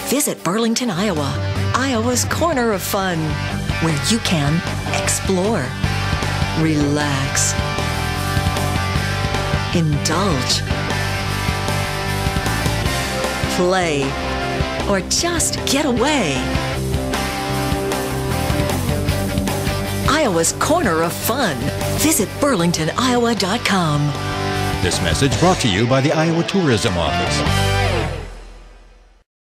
Visit Burlington, Iowa, Iowa's corner of fun, where you can explore, relax, indulge, play, or just get away. Iowa's corner of fun. Visit burlingtoniowa.com. This message brought to you by the Iowa Tourism Office.